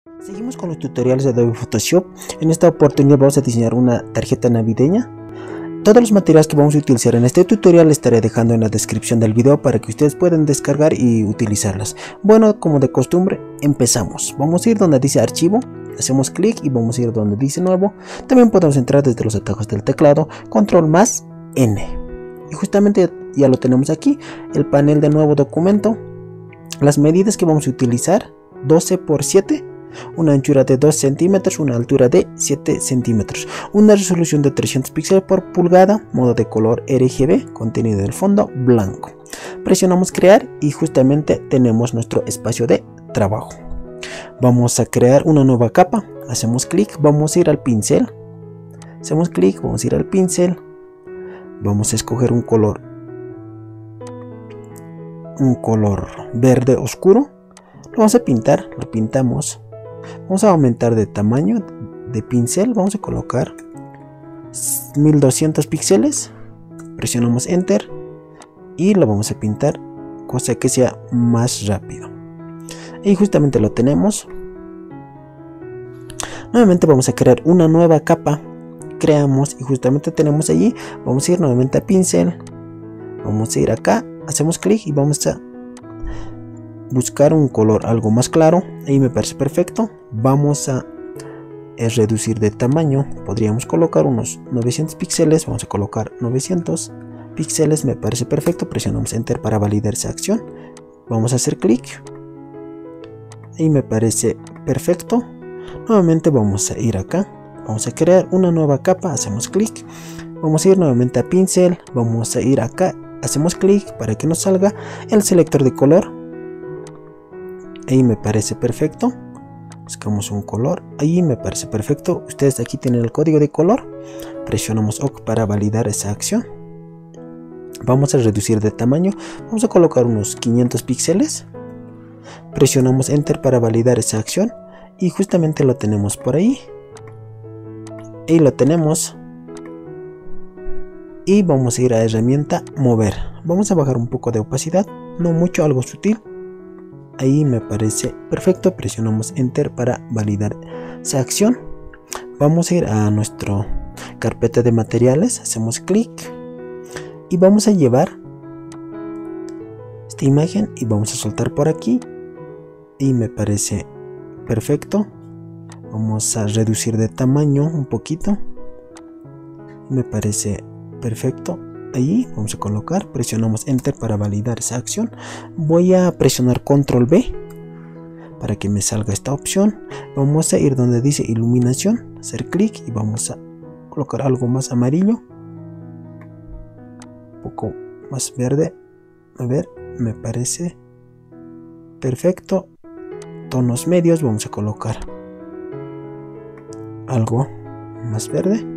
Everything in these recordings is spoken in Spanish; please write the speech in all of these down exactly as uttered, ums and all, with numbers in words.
Seguimos con los tutoriales de Adobe Photoshop. En esta oportunidad vamos a diseñar una tarjeta navideña. Todos los materiales que vamos a utilizar en este tutorial estaré dejando en la descripción del video para que ustedes puedan descargar y utilizarlas. Bueno, como de costumbre, empezamos. Vamos a ir donde dice archivo, hacemos clic y vamos a ir donde dice nuevo. También podemos entrar desde los atajos del teclado, control más N. Y justamente ya lo tenemos aquí, el panel de nuevo documento. Las medidas que vamos a utilizar, doce por siete. Una anchura de dos centímetros, una altura de siete centímetros, una resolución de trescientos píxeles por pulgada, modo de color R G B, contenido del fondo blanco. Presionamos crear y justamente tenemos nuestro espacio de trabajo. Vamos a crear una nueva capa, hacemos clic, vamos a ir al pincel, hacemos clic, vamos a ir al pincel, vamos a escoger un color, un color verde oscuro, lo vamos a pintar, lo pintamos. Vamos a aumentar de tamaño de pincel, vamos a colocar mil doscientos píxeles, presionamos enter y lo vamos a pintar, cosa que sea más rápido. Y justamente lo tenemos. Nuevamente vamos a crear una nueva capa, creamos y justamente tenemos allí, vamos a ir nuevamente a pincel, vamos a ir acá, hacemos clic y vamos a buscar un color algo más claro. Ahí me parece perfecto. Vamos a eh, reducir de tamaño, podríamos colocar unos novecientos píxeles, vamos a colocar novecientos píxeles, me parece perfecto. Presionamos enter para validar esa acción, vamos a hacer clic y me parece perfecto. Nuevamente vamos a ir acá, vamos a crear una nueva capa, hacemos clic, vamos a ir nuevamente a pincel, vamos a ir acá, hacemos clic para que nos salga el selector de color. Ahí me parece perfecto. Buscamos un color. Ahí me parece perfecto. Ustedes aquí tienen el código de color. Presionamos OK para validar esa acción. Vamos a reducir de tamaño. Vamos a colocar unos quinientos píxeles. Presionamos Enter para validar esa acción. Y justamente lo tenemos por ahí. Ahí lo tenemos. Y vamos a ir a herramienta mover. Vamos a bajar un poco de opacidad. No mucho, algo sutil. Ahí me parece perfecto. Presionamos enter para validar esa acción. Vamos a ir a nuestra carpeta de materiales, hacemos clic y vamos a llevar esta imagen y vamos a soltar por aquí y me parece perfecto. Vamos a reducir de tamaño un poquito, me parece perfecto. Ahí vamos a colocar, presionamos enter para validar esa acción. Voy a presionar control B para que me salga esta opción. Vamos a ir donde dice iluminación, hacer clic y vamos a colocar algo más amarillo, un poco más verde. A ver, me parece perfecto. Tonos medios, vamos a colocar algo más verde.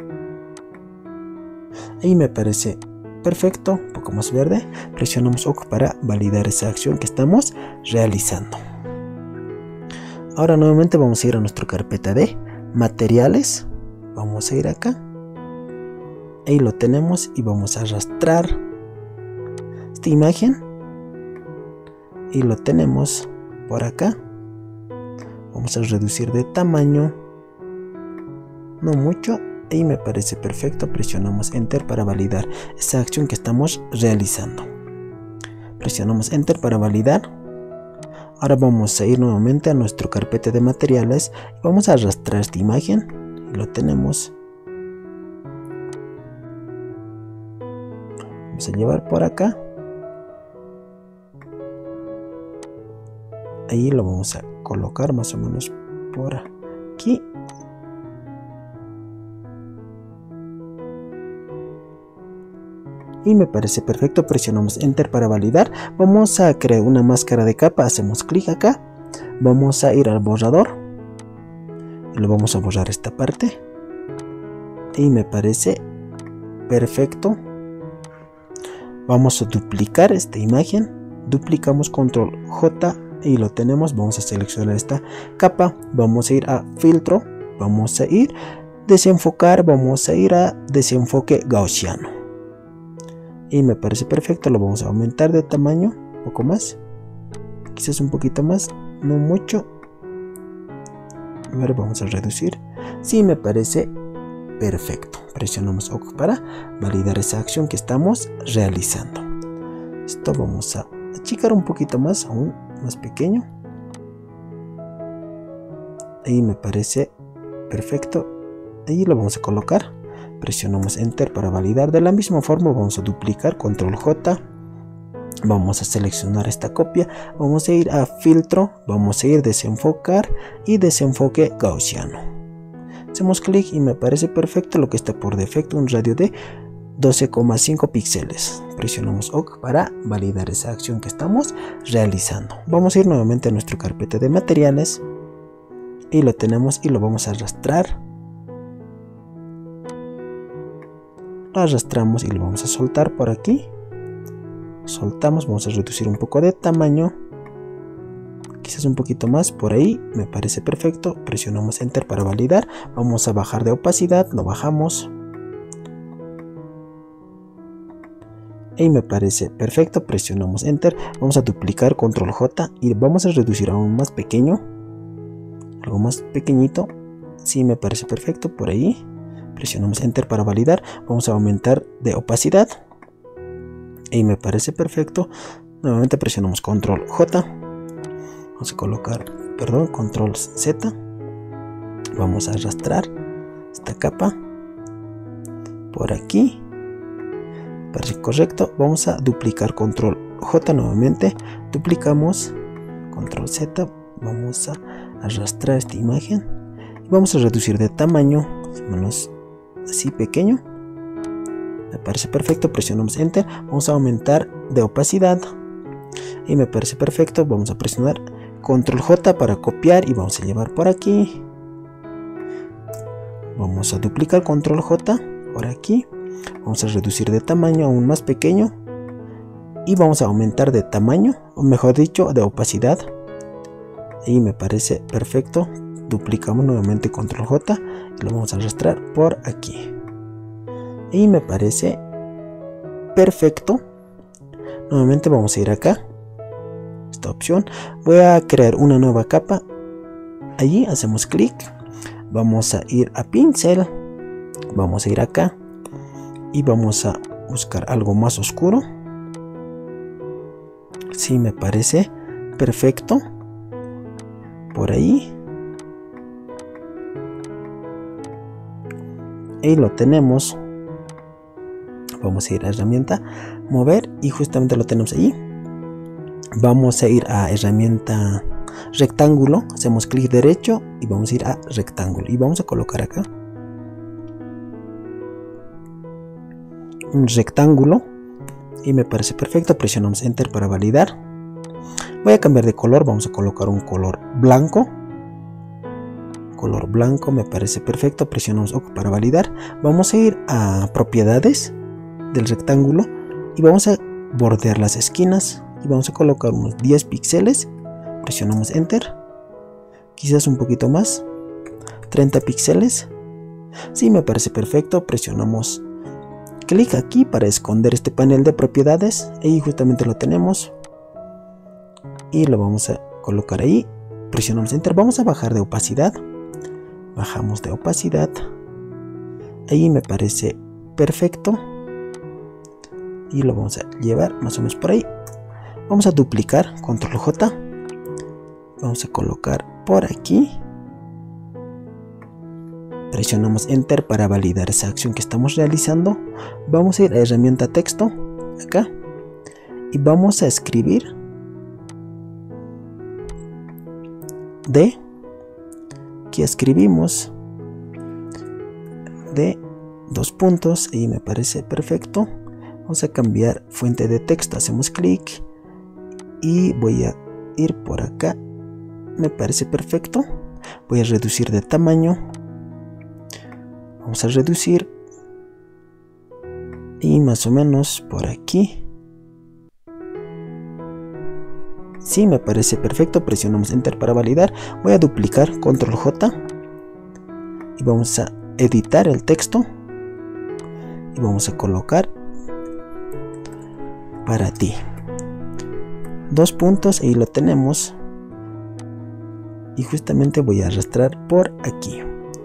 Ahí me parece perfecto, un poco más verde. Presionamos OK para validar esa acción que estamos realizando. Ahora nuevamente vamos a ir a nuestra carpeta de materiales. Vamos a ir acá. Ahí lo tenemos y vamos a arrastrar esta imagen. Y lo tenemos por acá. Vamos a reducir de tamaño, no mucho. Y me parece perfecto. Presionamos enter para validar esa acción que estamos realizando. Presionamos enter para validar. Ahora vamos a ir nuevamente a nuestra carpeta de materiales y vamos a arrastrar esta imagen y lo tenemos. Vamos a llevar por acá. Ahí lo vamos a colocar más o menos por aquí. Y me parece perfecto. Presionamos enter para validar. Vamos a crear una máscara de capa, hacemos clic acá, vamos a ir al borrador y lo vamos a borrar esta parte y me parece perfecto. Vamos a duplicar esta imagen, duplicamos control J y lo tenemos. Vamos a seleccionar esta capa, vamos a ir a filtro, vamos a ir desenfocar, vamos a ir a desenfoque gaussiano. Y me parece perfecto. Lo vamos a aumentar de tamaño un poco más, quizás un poquito más, no mucho. A ver, vamos a reducir. Sí, me parece perfecto. Presionamos OK para validar esa acción que estamos realizando. Esto vamos a achicar un poquito más, aún más pequeño. Ahí me parece perfecto. Ahí lo vamos a colocar. Presionamos Enter para validar. De la misma forma vamos a duplicar, control J. Vamos a seleccionar esta copia. Vamos a ir a filtro. Vamos a ir desenfocar y desenfoque gaussiano. Hacemos clic y me parece perfecto lo que está por defecto, un radio de doce coma cinco píxeles. Presionamos OK para validar esa acción que estamos realizando. Vamos a ir nuevamente a nuestra carpeta de materiales y lo tenemos y lo vamos a arrastrar. Lo arrastramos y lo vamos a soltar por aquí. Soltamos, vamos a reducir un poco de tamaño, quizás un poquito más, por ahí me parece perfecto. Presionamos Enter para validar. Vamos a bajar de opacidad, lo bajamos. Y me parece perfecto. Presionamos Enter. Vamos a duplicar, control J y vamos a reducir aún más pequeño, algo más pequeñito. Sí, me parece perfecto por ahí. Presionamos Enter para validar. Vamos a aumentar de opacidad y me parece perfecto. Nuevamente presionamos control J. Vamos a colocar, perdón, control Z. Vamos a arrastrar esta capa por aquí. Parece correcto. Vamos a duplicar, control J nuevamente. Duplicamos, control Z. Vamos a arrastrar esta imagen y vamos a reducir de tamaño, menos así pequeño. Me parece perfecto. Presionamos Enter. Vamos a aumentar de opacidad y me parece perfecto. Vamos a presionar control J para copiar y vamos a llevar por aquí. Vamos a duplicar, control J por aquí. Vamos a reducir de tamaño aún más pequeño y vamos a aumentar de tamaño, o mejor dicho, de opacidad. Y me parece perfecto. Duplicamos nuevamente, control J y lo vamos a arrastrar por aquí. Y me parece perfecto. Nuevamente vamos a ir acá, esta opción. Voy a crear una nueva capa. Allí hacemos clic. Vamos a ir a pincel. Vamos a ir acá y vamos a buscar algo más oscuro. Sí, me parece perfecto. Por ahí. Y lo tenemos. Vamos a ir a herramienta, mover y justamente lo tenemos ahí. Vamos a ir a herramienta rectángulo. Hacemos clic derecho y vamos a ir a rectángulo. Y vamos a colocar acá un rectángulo y me parece perfecto. Presionamos Enter para validar. Voy a cambiar de color. Vamos a colocar un color blanco. Color blanco me parece perfecto. Presionamos OK para validar. Vamos a ir a propiedades del rectángulo y vamos a bordear las esquinas y vamos a colocar unos diez píxeles. Presionamos Enter. Quizás un poquito más, treinta píxeles. Sí, me parece perfecto. Presionamos clic aquí para esconder este panel de propiedades y justamente lo tenemos y lo vamos a colocar ahí. Presionamos Enter. Vamos a bajar de opacidad. Bajamos de opacidad. Ahí me parece perfecto y lo vamos a llevar más o menos por ahí. Vamos a duplicar, control J. Vamos a colocar por aquí. Presionamos Enter para validar esa acción que estamos realizando. Vamos a ir a herramienta texto acá y vamos a escribir D. Aquí escribimos D dos puntos y me parece perfecto. Vamos a cambiar fuente de texto. Hacemos clic y voy a ir por acá. Me parece perfecto. Voy a reducir de tamaño. Vamos a reducir y más o menos por aquí. Sí, me parece perfecto. Presionamos Enter para validar. Voy a duplicar, control J y vamos a editar el texto y vamos a colocar para ti dos puntos y lo tenemos. y justamente voy a arrastrar por aquí.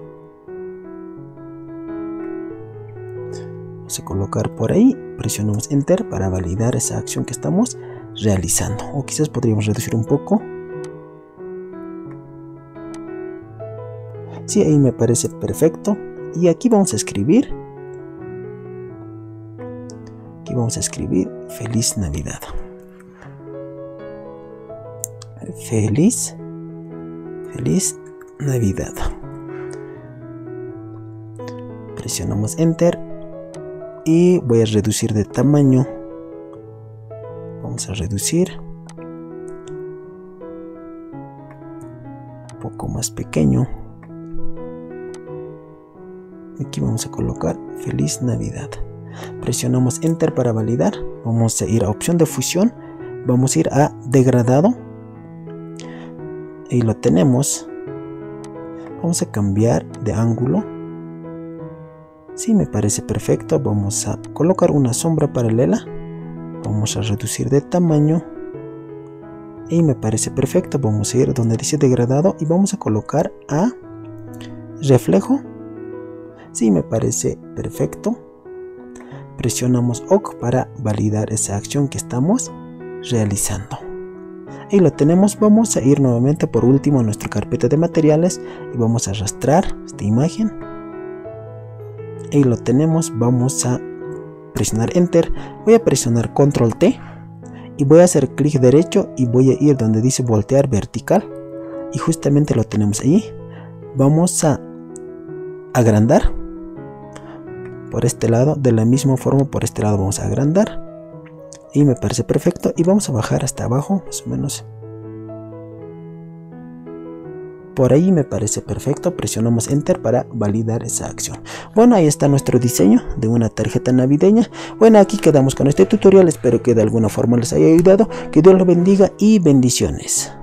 Vamos a colocar por ahí, presionamos Enter para validar esa acción que estamos realizando, o quizás podríamos reducir un poco. Sí, ahí me parece perfecto. Y aquí vamos a escribir, aquí vamos a escribir Feliz Navidad. Feliz, Feliz Navidad. Presionamos Enter y voy a reducir de tamaño. Vamos a reducir un poco más pequeño. Aquí vamos a colocar Feliz Navidad. Presionamos Enter para validar. Vamos a ir a opción de fusión. Vamos a ir a degradado. Ahí lo tenemos. Vamos a cambiar de ángulo. Sí, me parece perfecto. Vamos a colocar una sombra paralela. Vamos a reducir de tamaño. Y me parece perfecto. Vamos a ir donde dice degradado y vamos a colocar a reflejo. Sí, me parece perfecto. Presionamos OK para validar esa acción que estamos realizando. Ahí lo tenemos. Vamos a ir nuevamente por último a nuestra carpeta de materiales y vamos a arrastrar esta imagen. Ahí lo tenemos. Vamos a presionar Enter. Voy a presionar Control T y voy a hacer clic derecho y voy a ir donde dice voltear vertical y justamente lo tenemos ahí. Vamos a agrandar por este lado, de la misma forma por este lado vamos a agrandar y me parece perfecto. Y vamos a bajar hasta abajo, más o menos por ahí, me parece perfecto. Presionamos Enter para validar esa acción. Bueno, ahí está nuestro diseño de una tarjeta navideña. Bueno, aquí quedamos con este tutorial. Espero que de alguna forma les haya ayudado. Que Dios los bendiga y bendiciones.